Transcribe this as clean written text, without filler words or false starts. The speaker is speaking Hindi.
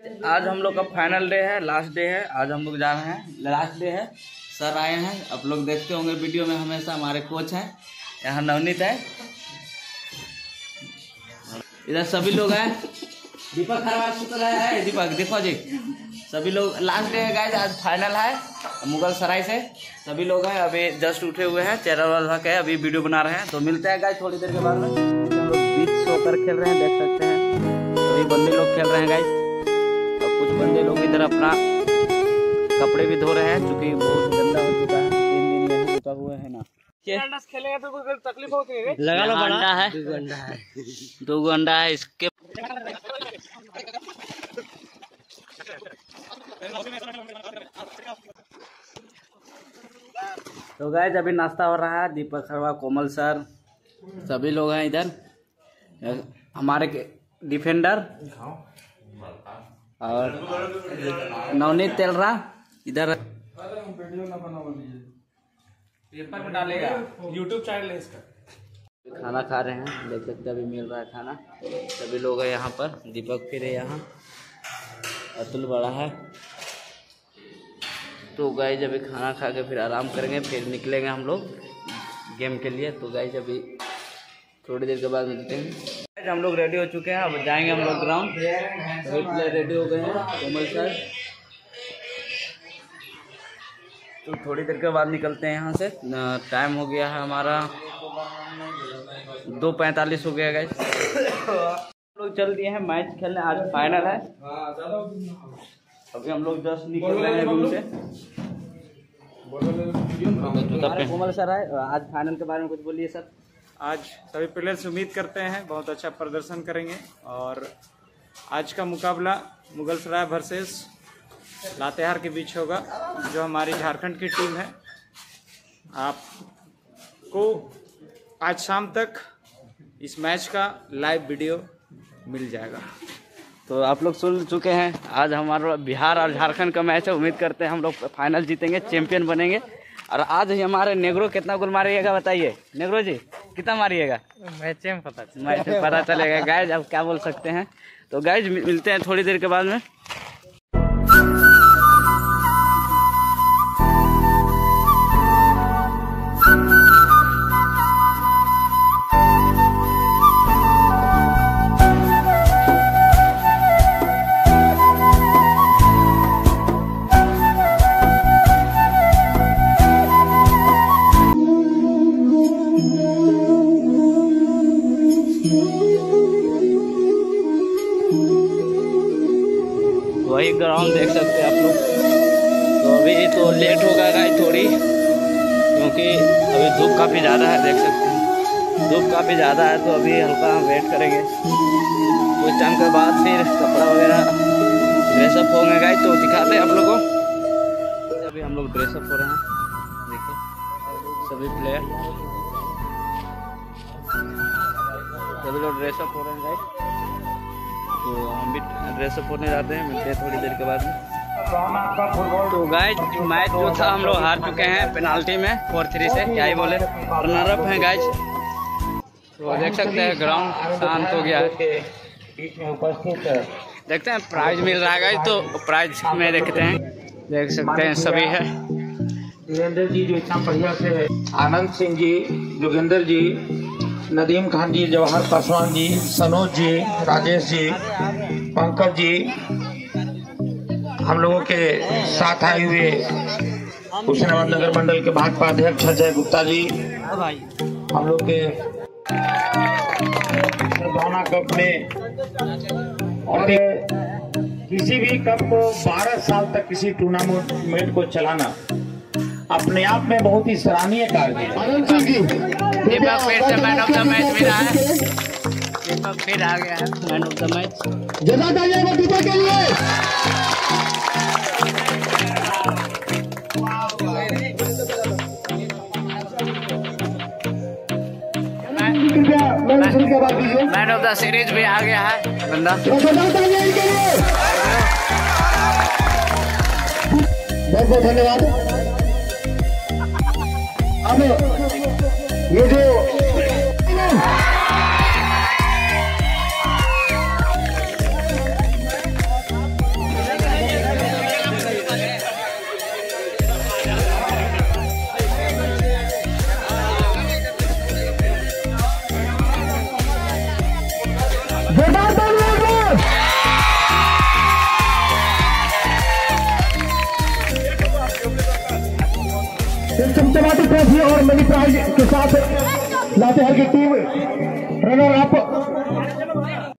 आज हम लोग का फाइनल डे है, लास्ट डे है। आज हम लोग जा रहे हैं, लास्ट डे है। सर आए हैं, आप लोग देखते होंगे वीडियो में, हमेशा हमारे कोच हैं। यहाँ नवनीत है, इधर सभी लोग हैं। दीपक खरवार सुतर है, दीपक देखो जी, सभी लोग। लास्ट डे है गाइस, आज फाइनल है मुगल सराय से। सभी लोग हैं, अभी जस्ट उठे हुए हैं, चेहरा वाला के अभी वीडियो बना रहे हैं। तो मिलते हैं गाइस थोड़ी देर के बाद में। हम लोग बीच सोकर खेल रहे हैं, देख सकते हैं। तो ये बंदे लोग खेल रहे हैं गाइस, और कुछ बंदे लोग इधर अपना कपड़े भी धो रहे हैं, क्योंकि बहुत गंदा हो चुका है। 3 दिन यही रुका हुआ है ना। खेलेगा तो कोई तकलीफ होती है? लगा लो, अंडा है, 2 अंडा है इसके। तो गाइस अभी नाश्ता हो रहा है। दीपक खरवा, कोमल सर, सभी लोग हैं इधर। हमारे डिफेंडर और नवनीत तेलरा इधर। पेपर में डालेगा, यूट्यूब चैनल है इसका। खाना खा रहे हैं, देख सकते हैं अभी मिल रहा है खाना। सभी लोग हैं यहाँ पर। दीपक फिर है यहाँ, अतुल बड़ा है। तो गाइस अभी खाना खा के फिर आराम करेंगे, फिर निकलेंगे हम लोग गेम के लिए। तो गाइस अभी थोड़ी देर के बाद मिलते हैं। हम लोग रेडी हो चुके हैं, अब जाएंगे हम लोग ग्राउंड। सभी प्लेयर रेडी हो गए हैं, कोमल सर। तो थोड़ी देर के बाद निकलते हैं यहाँ से। टाइम हो गया है हमारा 2:45 हो गया गाइस। हम लोग चल दिए हैं मैच खेलने, आज फाइनल है। अभी हम लोग जस्ट निकल रहे हैं रूम से। कोमल सर आए, आज फाइनल के बारे में कुछ बोलिए सर। आज सभी प्लेयर्स उम्मीद करते हैं बहुत अच्छा प्रदर्शन करेंगे, और आज का मुकाबला मुगल सराय वर्सेस लातेहार के बीच होगा, जो हमारी झारखंड की टीम है। आपको आज शाम तक इस मैच का लाइव वीडियो मिल जाएगा। तो आप लोग सुन चुके हैं, आज हमारा बिहार और झारखंड का मैच है। उम्मीद करते हैं हम लोग फाइनल जीतेंगे, चैंपियन बनेंगे। और आज ही हमारे नेग्रो कितना गोल मारिएगा बताइए, नेग्रो जी कितना मारिएगा? मैच में पता चलेगा गाइज, अब क्या बोल सकते हैं। तो गाइज मिलते हैं थोड़ी देर के बाद में। वही ग्राउंड देख सकते हैं आप लोग। तो अभी तो लेट होगा गाइस थोड़ी, क्योंकि अभी धूप काफ़ी ज़्यादा है, देख सकते हैं धूप काफ़ी ज़्यादा है। तो अभी हल्का हम वेट करेंगे, कुछ टाइम के बाद फिर कपड़ा वगैरह ड्रेसअप होंगे गाइस, तो दिखाते हैं आप लोगों को। अभी हम लोग ड्रेसअप हो रहे हैं, देखिए सभी प्लेयर, सभी लोग ड्रेसअप हो रहे हैं गाइस। तो हम भी ड्रेसअप होने जाते हैं, मिलते हैं थोड़ी देर के बाद में। तो गाइज मैच जो था हम लोग हार चुके हैं पेनाल्टी में 4-3 से, क्या ही बोले, रनर अप हैं गाइज। तो देख सकते हैं ग्राउंड शांत हो गया है। देखते हैं प्राइज मिल रहा है गाइज, तो प्राइज में देखते हैं, देख सकते हैं सभी है। वीरेंद्र जी जो इतना बढ़िया से, आनंद सिंह जी, जोगिंदर जी, नदीम खान जी, जवाहर पासवान जी, सनोज जी, राजेश जी, पंकज जी, हम लोगों के साथ आए हुए हुसैनाबाद नगर मंडल के भाजपा अध्यक्ष अजय गुप्ता जी, हम लोग के भावना कप में, और किसी भी कप को 12 साल तक किसी टूर्नामेंट को चलाना अपने आप में बहुत ही सराहनीय कार्य है। दीपक फिर से मैन ऑफ द मैच मिला है, दीपक फिर आ गया है मैन ऑफ द मैच। जजा जाइएगा दीपक के लिए। मैन ऑफ द सीरीज भी आ गया है बंदा। बहुत बहुत धन्यवाद। अब ये जो एक चमचमाती ट्रॉफी और मनी प्राइज के साथ लातेहार की टीम रनर अप